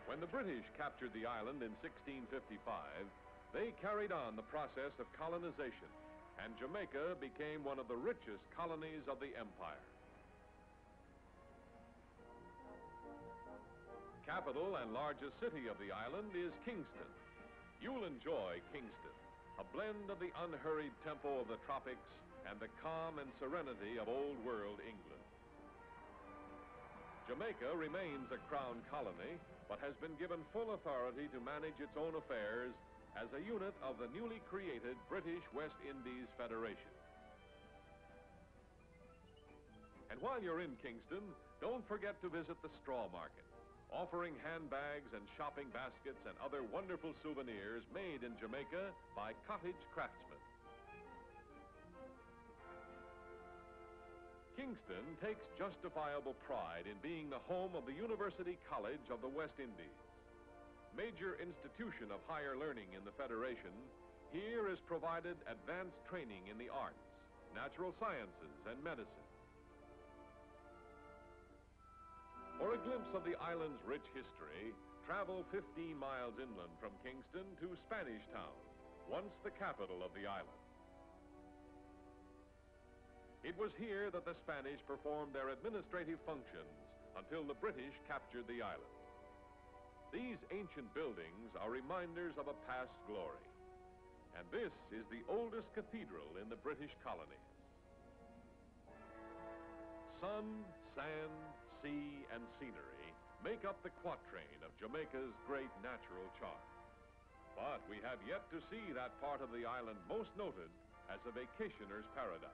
When the British captured the island in 1655, they carried on the process of colonization, and Jamaica became one of the richest colonies of the empire. Capital and largest city of the island is Kingston. You'll enjoy Kingston, a blend of the unhurried tempo of the tropics and the calm and serenity of old world England. Jamaica remains a crown colony, but has been given full authority to manage its own affairs as a unit of the newly created British West Indies Federation. And while you're in Kingston, don't forget to visit the straw market, offering handbags and shopping baskets and other wonderful souvenirs made in Jamaica by cottage craftsmen. Kingston takes justifiable pride in being the home of the University College of the West Indies. Major institution of higher learning in the Federation, here is provided advanced training in the arts, natural sciences, and medicine. For a glimpse of the island's rich history, travel 15 miles inland from Kingston to Spanish Town, once the capital of the island. It was here that the Spanish performed their administrative functions until the British captured the island. These ancient buildings are reminders of a past glory, and this is the oldest cathedral in the British colonies. Sun, sand, sea, and scenery make up the quatrain of Jamaica's great natural charm. But we have yet to see that part of the island most noted as a vacationer's paradise.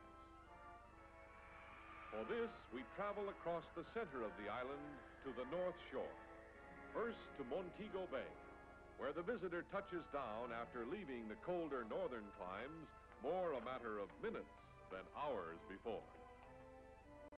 For this, we travel across the center of the island to the north shore. First to Montego Bay, where the visitor touches down after leaving the colder northern climes more a matter of minutes than hours before.